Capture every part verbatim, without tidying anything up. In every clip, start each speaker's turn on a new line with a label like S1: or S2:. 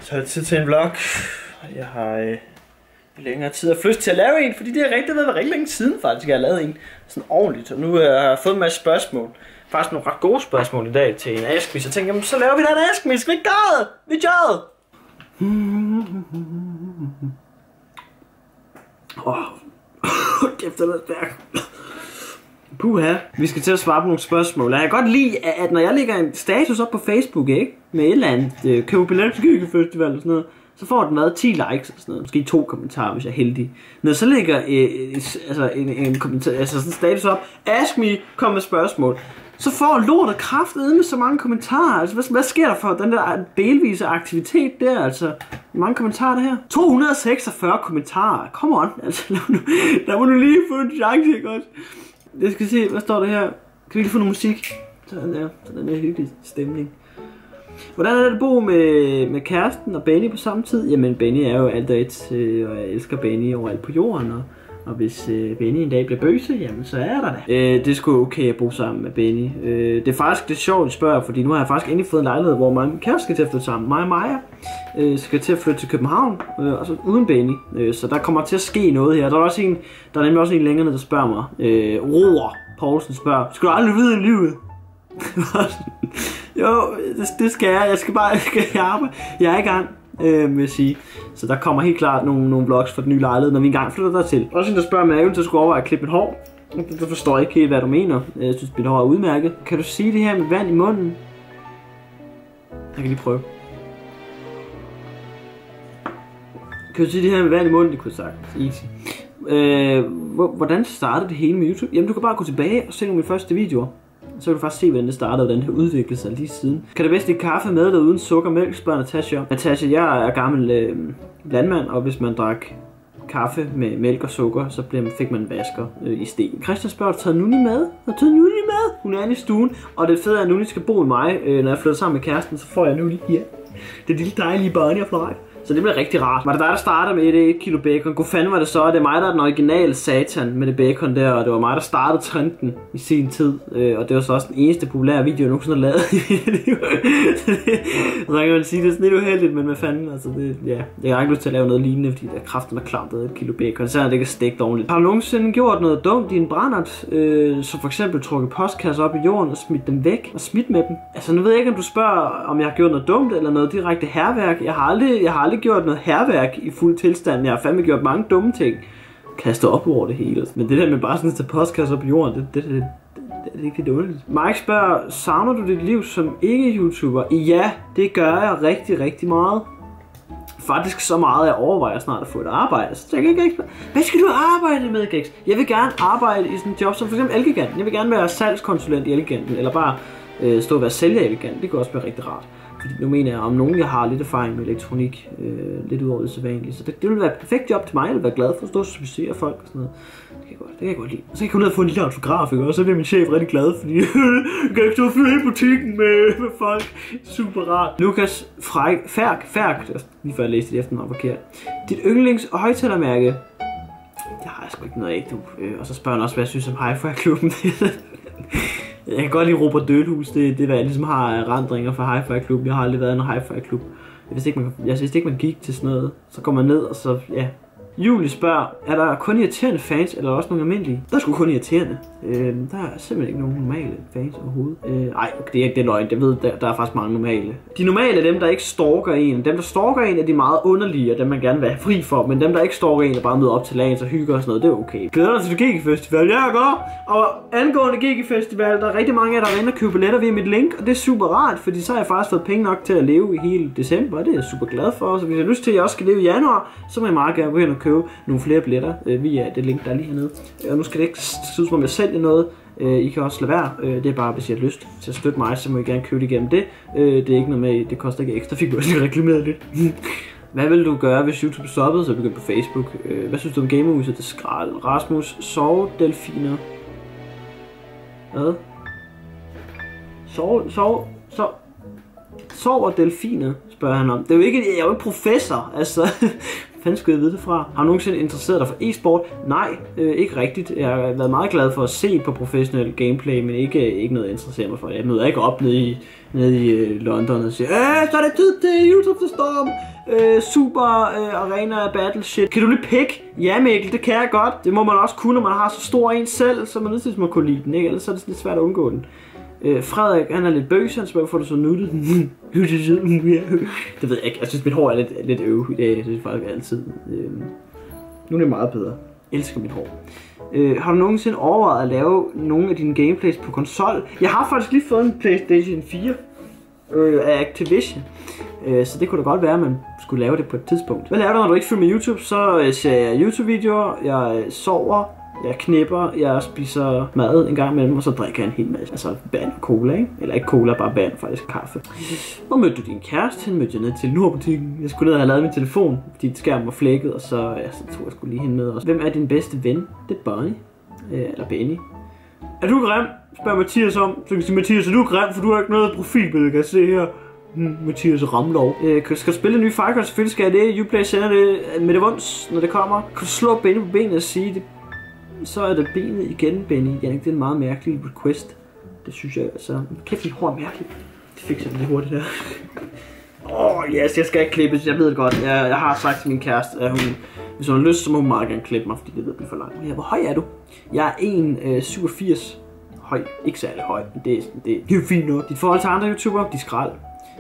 S1: Så er det tid til en vlog. Jeg har øh, længere tid at flytte til at lave en, fordi det er rigtig, det var rigtig længe siden faktisk, jeg har lavet en sådan ordentligt. Og nu øh, har jeg fået en masse spørgsmål. Faktisk nogle ret gode spørgsmål i dag til en Askmi. Så jeg tænkte, jamen, så laver vi da en Askmi. Skal vi ikke gøre det? Vi gør det! Åh, oh. Kæft, det er stærk. Puha. Vi skal til at svare på nogle spørgsmål. Jeg kan godt lide, at når jeg lægger en status op på Facebook, ikke? Med et eller andet, øh, køber billet til Gyggefestival og sådan noget, så får den været ti likes og sådan noget. Måske to kommentarer, hvis jeg er heldig. Når jeg så lægger øh, altså en, en kommentar, altså sådan en status op, Ask Me, kom med spørgsmål, så får lortet kraftedeme med så mange kommentarer. Altså, hvad, hvad sker der for den der delvise aktivitet der? Altså, hvor mange kommentarer der her? to hundrede og seksogfyrre kommentarer. Come on, altså, lad mig nu, lad mig nu lige få en chance, ikke også? Jeg skal se, hvad står der her? Kan vi lige få noget musik? Sådan der, sådan der hyggelig stemning. Hvordan er det at bo med, med kæresten og Benny på samme tid? Jamen, Benny er jo alt et, øh, og jeg elsker Benny overalt på jorden. Og, og hvis øh, Benny en dag bliver bøse, jamen så er der det. Øh, det er sgu okay at bo sammen med Benny. Øh, det er faktisk lidt sjovt at spørge, fordi nu har jeg faktisk endelig fået en lejlighed, hvor mig og min kæreste skal til at flytte sammen. Mig og Maja øh, skal til at flytte til København, øh, og så uden Benny. Øh, så der kommer til at ske noget her. Der er, også en, der er nemlig også en længere ned, der spørger mig. Øh, Roar Poulsen spørger, skal du aldrig vide i livet? Jo, det, det skal jeg. Jeg skal bare jeg skal arbejde. Jeg er i gang, øh, vil jeg sige. Så der kommer helt klart nogle, nogle vlogs for den nye lejlighed, når vi engang flytter der til. Også en, der spørger, om jeg eventuelt skulle overveje at klippe mit hår. Det forstår jeg ikke helt, hvad du mener. Jeg synes, mit hår er udmærket. Kan du sige det her med vand i munden? Jeg kan lige prøve. Kan du sige det her med vand i munden? Det kunne jeg sagt. Easy. Øh, hvordan startede det hele med YouTube? Jamen, du kan bare gå tilbage og se nogle af mine første videoer. Så kan du faktisk se, hvordan det startede, og hvordan det har udviklet sig lige siden. Kan det bedst lide kaffe med eller uden sukker og mælk, spørger Natasha. Natasha, jeg er gammel øh, landmand, og hvis man drak kaffe med mælk og sukker, så fik man en vasker øh, i sten. Christian spørger, har du taget Nuni med? Har du taget Nuni med? Hun er inde i stuen, og det fede er, at Nuni skal bo med mig. Øh, når jeg flytter sammen med kæresten, så får jeg Nuni her. Det lille dejlige barn, jeg fløj. Så det bliver rigtig rart. Var det dig, der startede med et, et kilo bacon? God fanden var det så? Det er mig, der er den originale satan med det bacon der, og det var mig, der startede trenden i sin tid. Øh, og det var så også den eneste populære video, jeg nogensinde har lavet i mit liv. Så kan man sige, det er sådan lidt uheldigt, men hvad fanden, altså det, ja. Jeg har ikke lyst til at lave noget lignende, fordi der kraften er klamt af et kilo bacon, så er det ikke stegt ordentligt. Har du nogensinde gjort noget dumt i en brændert, øh, som for eksempel trukket postkasser op i jorden og smidt dem væk og smidt med dem? Altså nu ved jeg ikke, om du spørger, om jeg har gjort noget dumt eller noget direkte hærværk. Jeg har aldrig, jeg har aldrig gjort noget hærværk i fuld tilstand. Jeg har fandme gjort mange dumme ting. Kastet op over det hele. Men det der med bare sådan at tage postkasser op i jorden, det, det, det, det, det er ikke lidt underligt. Mike spørger, savner du dit liv som ikke-YouTuber? Ja, det gør jeg rigtig, rigtig meget. Faktisk så meget, at jeg overvejer snart at få et arbejde. Så jeg kan ikke, hvad skal du arbejde med, Geks? Jeg vil gerne arbejde i sådan et job som for eksempel Elgiganten. Jeg vil gerne være salgskonsulent i Elgiganten, eller bare øh, stå og være sælger i Elgiganten. Det kunne også være rigtig rart. Fordi nu mener jeg, om nogen jeg har lidt erfaring med elektronik, øh, lidt ud over det sædvanlige. Så det, det ville være et perfekt job til mig, jeg ville være glad for at stå og servicere folk og sådan noget. Det kan jeg godt, det kan jeg godt lide. Og så kan jeg komme ned og få en lille autograf, ikke? Og så bliver min chef rigtig glad, fordi jeg kan ikke stå og fylde i butikken med, med folk. Super rart. Lukas Fræk, Færk, Færk, lige før jeg læste det efternavn forkert. Dit yndlings- og højtalermærke? Det har jeg sgu ikke noget af, du. Og så spørger han også, hvad jeg synes om Hi-Fi-klubben. Jeg kan godt lide Robert Dølhus, det, det er hvad jeg ligesom har erindringer fra Hi-Fi Klub. Jeg har aldrig været i en Hi-Fi Klub. Jeg vidste ikke, man, jeg vidste ikke, man gik til sådan noget. Så går man ned, og så, ja. Julie spørger, er der kun irriterende fans, eller også nogle almindelige? Der er sgu kun irriterende. Øh, der er simpelthen ikke nogen normale fans overhovedet. Øh, ej, det er ikke det løgn, jeg ved, der, der er faktisk mange normale. De normale er dem, der ikke stalker en. Dem, der stalker en, er de meget underlige, og dem man gerne vil have fri for. Men dem, der ikke stalker en, og bare møder op til lagen og hygger og sådan noget, det er okay. Glæder dig til G G Festival, jeg går! Og angående G G Festival, der er rigtig mange af jer, der render og køber billetter via mit link, og det er super rart, fordi så har jeg faktisk fået penge nok til at leve i hele december, og det er jeg super glad for. Så hvis jeg har lyst til, at jeg også skal leve i januar, så må jeg meget gerne gå hen og købe nogle flere billetter øh, via det link, der er lige hernede. Og nu skal det ikke se ud som om jeg sælger noget. Øh, I kan også lade være. Øh, det er bare, hvis I har lyst til at støtte mig, så må I gerne købe det igennem det. Øh, det er ikke noget med, det koster ikke ekstra. Fik du også reklameret lidt. Hvad vil du gøre, hvis YouTube stoppede, så begyndte på Facebook? Øh, hvad synes du om gamerhuset? Det skrald. Rasmus, sove delfiner. Hvad? Sove, sove, sove. Sover delfiner, spørger han om. Det er jo ikke, jeg er jo ikke professor, altså. Fanden skulle jeg vide det fra? Har du nogensinde interesseret dig for e-sport? Nej, øh, ikke rigtigt. Jeg har været meget glad for at se på professionel gameplay, men ikke, ikke noget at interessere mig for. Jeg møder ikke op nede i, nede i øh, London og siger, øh, så er det tid til Heroes of the Storm, øh, super øh, arena battle shit. Kan du lide pick? Ja, Mikkel, det kan jeg godt. Det må man også kunne, når man har så stor en selv, så man nødt til at kunne lide den, ikke? Ellers er det lidt svært at undgå den. Øh, Frederik, han er lidt bøs, han spørger, hvorfor du så nuttet. Det ved jeg ikke. Jeg synes, mit hår er lidt, lidt øv i dag. Jeg synes faktisk altid. Øh, nu er det meget bedre. Jeg elsker mit hår. Øh, har du nogensinde overvejet at lave nogle af dine gameplays på konsol? Jeg har faktisk lige fået en PlayStation fire øh, af Activision. Øh, så det kunne da godt være, at man skulle lave det på et tidspunkt. Hvad laver du, når du ikke følger med YouTube? Så øh, ser jeg YouTube-videoer, jeg sover, jeg knipper, jeg spiser mad en gang imellem, og så drikker jeg en hel masse. Altså vand og cola, ikke? Eller ikke cola, bare vand, faktisk kaffe. Hvor mødte du din kæreste? Hende mødte jeg ned til Nordbutikken. Jeg skulle ned og have lavet min telefon, fordi skærmen var flækket, og så, ja, så tog jeg skulle lige hende med også. Hvem er din bedste ven? Det er Bonnie. Øh, eller Benny. Er du grim? Spørger Mathias om. Så kan jeg sige, Mathias, er du grim, for du har ikke noget profilbillede, kan jeg se her. Hmm, Mathias Ramlov. Øh, skal du spille en ny Far Cry? Selvfølgelig skal jeg det. Uplay sender det med det vunds, når det kommer. Kan du slå Benny på benet og sige det? Så er det benet igen, Benny. Jannik, det er en meget mærkelig request. Det synes jeg altså. Kæft, dit hår er mærkeligt. Det fik jeg lige hurtigt der. Åh, oh, yes, jeg skal ikke klippes. Jeg ved det godt. Jeg, jeg har sagt til min kæreste, at hun, hvis hun har lyst, så må hun meget gerne klippe mig, fordi det ved at blive for langt. Ja, hvor høj er du? Jeg er en komma syvogfirs. Høj. Ikke særlig høj, men det, det, det er jo fint nok. Dit forhold til andre YouTubere, de skrald.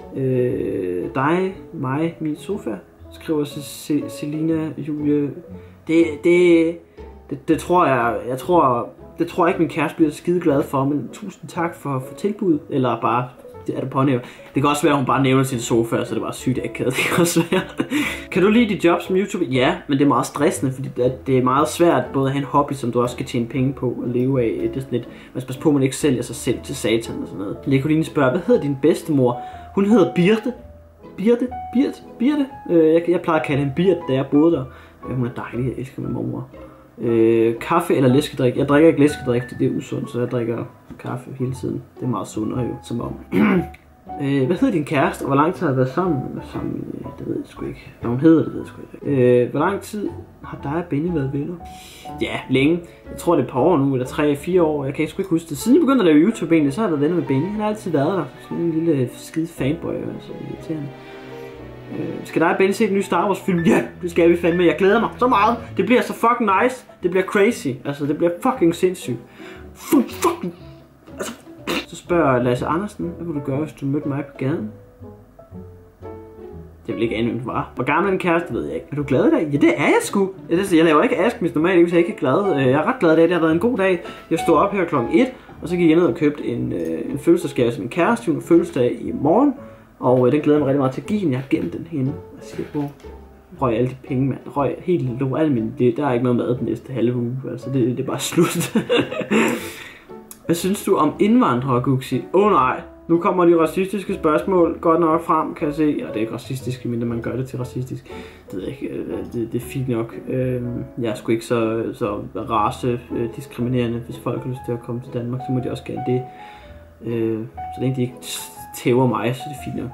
S1: Øh, dig, mig, min sofa, skriver Selina Julie. Det, det... Det, det tror jeg, jeg tror, det tror jeg ikke min kæreste bliver skide glad for, men tusind tak for, for tilbuddet, eller bare, det er det pånævnt. Det kan også være, at hun bare nævner sin sofa, så det var sygt akavet, det kan også være. Kan du lide dit job som YouTuber? Ja, men det er meget stressende, fordi det, det er meget svært både at have en hobby, som du også skal tjene penge på og leve af. Det er sådan lidt, man skal passe på, at man ikke sælger sig selv til satan og sådan noget. Lekoline spørger, hvad hedder din bedstemor? Hun hedder Birte. Birte? Birte? Birte? Øh, jeg, jeg plejer at kalde hende Birte, da jeg boede der. Hun er dejlig, jeg elsker min mormor. Øh, kaffe eller læskedrik? Jeg drikker ikke læskedrik, det er usundt, så jeg drikker kaffe hele tiden. Det er meget sundere jo, som om. øh, hvad hedder din kæreste, og hvor lang tid har I været sammen? sammen? Det ved jeg sgu ikke. Hvad hun hedder, det ved jeg sgu ikke. Øh, hvor lang tid har dig og Benny været venner? Ja, længe. Jeg tror det er et par år nu, eller tre, fire år. Jeg kan sgu ikke huske det. Siden jeg begyndte at lave YouTube egentlig, så har jeg været venner med Benny. Han har altid været der. Sådan en lille skide fanboy, altså irriterende. Øh, skal dig og Benny se den nye Star Wars film? Ja, det skal vi fandme. Jeg glæder mig så meget. Det bliver så fucking nice. Det bliver crazy. Altså, det bliver fucking sindssygt. Fucking. Altså. Så spørger Lasse Andersen, hvad vil du gøre, hvis du mødte mig på gaden? Jeg vil ikke ane, hvem du var. Hvor gammel er en kæreste, ved jeg ikke. Er du glad i dag? Ja, det er jeg sgu. Jeg laver ikke ask, hvis normalt hvis jeg ikke er glad. Jeg er ret glad i dag. Det har været en god dag. Jeg stod op her klokken et, og så gik jeg ned og købte en, en fødselsdagsgave til min kæreste. Hun har fødselsdag i morgen. Og øh, den glæder mig rigtig meget til at give hende. Jeg har gemt den hende. Jeg siger, hvor røg alle de penge, mand. Røg helt lov. Alle mine, det, der er ikke noget mad den næste halve uge. Altså, det, det er bare slut. Hvad synes du om indvandrere, Guxi? Åh oh, nej. Nu kommer de racistiske spørgsmål godt nok frem, kan jeg se. Ja, det er ikke racistisk, men man gør det til racistisk. Det ved jeg ikke. Det, det er fint nok. Jeg er sgu ikke så, så race diskriminerende. Hvis folk har lyst til at komme til Danmark, så må de også gerne det. Så længe de ikke tæver mig, så det er fint nok.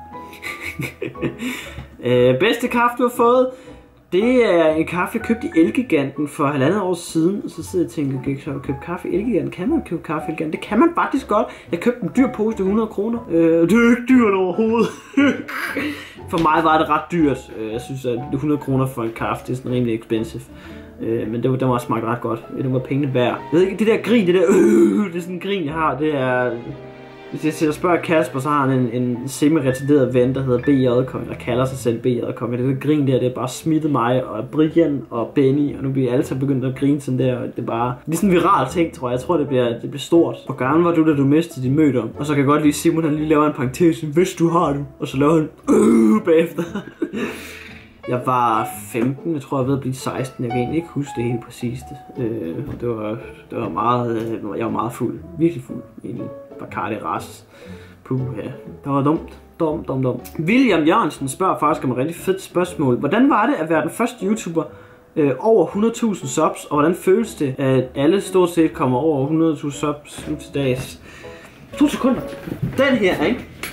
S1: øh, bedste kaffe, du har fået? Det er en kaffe, jeg købte i Elgiganten for halvandet år siden. Og så sidder jeg og tænker, okay, så har du købt kaffe i Elgiganten? Kan man købe kaffe i Elgiganten? Det kan man faktisk godt. Jeg købte en dyr pose til hundrede kroner. Øh, det er ikke dyrt overhovedet. For mig var det ret dyrt. Jeg synes, at hundrede kroner for en kaffe, det er sådan rimelig expensive. Øh, men det var, det var også smagt ret godt. Det var pengene værd. Jeg ved ikke, det der grin, det der øh, det er sådan en grin, jeg har, det er... Hvis jeg spørger Kasper, så har han en, en semi-retarderet ven, der hedder B J Konge, der kalder sig selv B J Konge. Det der grin der, det er bare smittet mig og Brian og Benny, og nu bliver alle så begyndt at grine sådan der, og det er bare... Det er sådan en viral ting, tror jeg. Jeg tror, det bliver, det bliver stort. Hvor gammel var du, da du mistede din mødom? Og så kan jeg godt lide Simon, han lige laver en parentese, hvis du har du, og så laver han øh, bagefter. Jeg var femten, jeg tror jeg er ved at blive seksten, jeg kan egentlig ikke huske det helt præcist. Øh, det, var, det var meget, øh, jeg var meget fuld, virkelig fuld egentlig. Bacardi Ras. Puh, ja. Det var dumt. Dumt, dumt, dumt. William Jørgensen spørger faktisk om et rigtig fedt spørgsmål. Hvordan var det at være den første YouTuber øh, over hundrede tusind subs, og hvordan føles det, at alle stort set kommer over hundrede tusind subs nu til dags? To sekunder. Den her, ikke?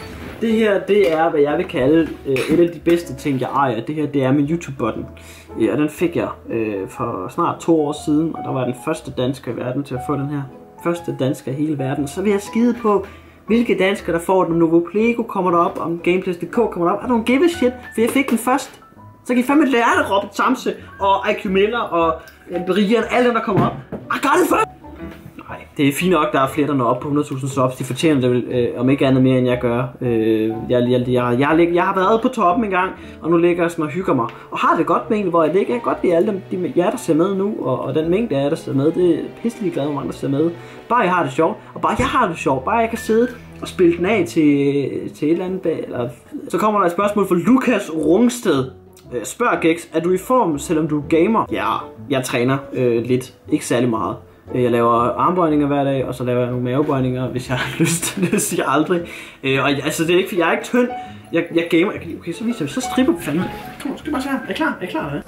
S1: Det her, det er, hvad jeg vil kalde øh, et af de bedste ting, jeg ejer. Det her, det er min YouTube-button. Ja, og den fik jeg øh, for snart to år siden, og der var jeg den første dansker i verden til at få den her. Første dansker i hele verden. Så vil jeg skide på, hvilke danskere der får den. Om Novoplego kommer derop, om Gameplays punktum d k kommer derop. I don't give a shit, for jeg fik den først. Så kan I fandme lære det, Robert Samse og I Q Miller og Brian, alle dem, der kommer op. I got it first! Nej, det er fint nok, der er flere, der når op på hundrede tusind subs. De fortjener det vel, øh, om ikke andet mere, end jeg gør. Øh, jeg, jeg, jeg, jeg, jeg, jeg har været på toppen en gang, og nu ligger jeg sådan og hygger mig. Og har det godt med egentlig, hvor jeg ligger. Jeg kan godt lide alle dem, de, jer, der ser med nu, og, og den mængde af jer, der ser med. Det er pisselig glad, hvor mange der ser med. Bare jeg har det sjovt, og bare jeg har det sjovt. Bare jeg kan sidde og spille den af til, til et eller andet bag. Eller... Så kommer der et spørgsmål fra Lukas Rungsted. Spørg Gex, er du i form, selvom du er gamer? Ja, jeg træner øh, lidt. Ikke særlig meget. Jeg laver armbøjninger hver dag, og så laver jeg nogle mavebøjninger, hvis jeg har lyst til det. Det siger jeg aldrig. Øh, og altså, det er ikke, for jeg er ikke tynd. Jeg, jeg gamer. Okay, så viser vi. Så stripper vi fandme. Kom, skal vi bare se her. Er I klar? Er I klar? Ja?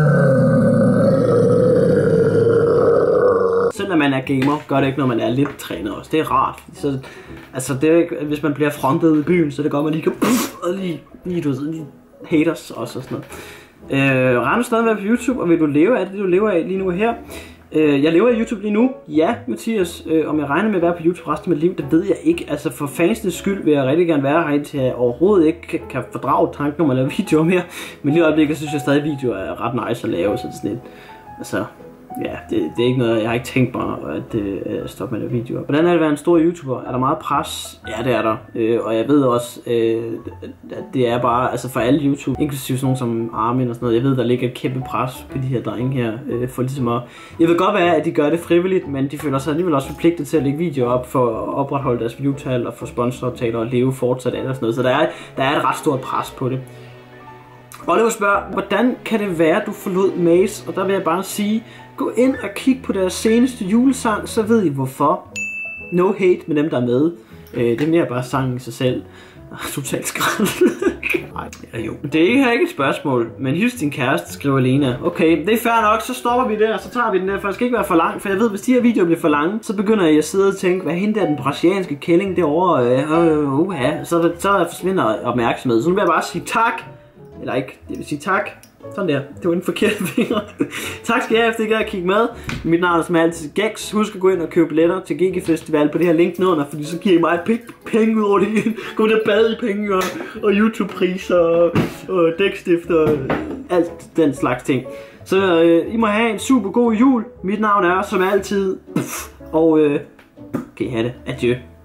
S1: Selv når man er gamer, gør det ikke, når man er lidt trænet også. Det er rart. Så, altså, det er ikke, hvis man bliver frontet ude i byen, så det gør man lige kan... Og lige, lige, du ved, lige haters også og sådan noget. Øh, regner du stadigvæk på YouTube, og vil du leve af det, du lever af lige nu her? Øh, jeg lever af YouTube lige nu. Ja, Mathias. Øh, om jeg regner med at være på YouTube resten af mit liv, det ved jeg ikke. Altså for fansens skyld vil jeg rigtig gerne være her, indtil jeg overhovedet ikke kan, kan fordrage tanken om at lave videoer mere. Men lige i øjeblikket synes jeg stadig, at videoer er ret nice at lave, så det er sådan lidt... Altså... Ja, det, det er ikke noget, jeg har ikke tænkt mig at øh, stoppe med at lave videoer. Hvordan er det at være en stor YouTuber? Er der meget pres? Ja, det er der. Øh, og jeg ved også, øh, at det er bare, altså for alle YouTube, inklusive sådan nogle som Armin og sådan noget, jeg ved, der ligger et kæmpe pres på de her drenge her, øh, for ligesom at... Jeg ved godt være, at de gør det frivilligt, men de føler sig alligevel også forpligtet til at lægge videoer op for at opretholde deres viewtal og få sponsoraftaler og leve fortsat af og sådan noget. Så der er, der er et ret stort pres på det. Oliver spørger, hvordan kan det være, at du forlod Maze? Og der vil jeg bare sige, gå ind og kig på deres seneste julesang, så ved I hvorfor. No hate med dem, der er med. Øh, det er mere bare sangen i sig selv. Totalt skrald. Nej, ja, jo. Det er her ikke et spørgsmål, men hils din kæreste, skriver Lena. Okay, det er fair nok, så stopper vi der, og så tager vi den der, for det skal ikke være for langt. For jeg ved, hvis de her videoer bliver for lange, så begynder jeg at sidde og tænke, hvad hende der den brasilianske kælling derovre, øh, øh, uh, ja. Så, så forsvinder opmærksomhed. Så nu vil jeg bare sige tak. Eller ikke, jeg vil sige tak. Sådan der, det var en forkert finger. Tak skal jeg have, fordi I gad at kigge med. Mit navn er som altid Gex. Husk at gå ind og købe billetter til G G Festival på det her link nedenunder, fordi så giver I mig et penge ud over det hele. Gå ind og bade i penge og, og YouTube-priser og, og dækstift og alt den slags ting. Så øh, I må have en super god jul. Mit navn er som altid. Og øh, kan I have det. Adieu.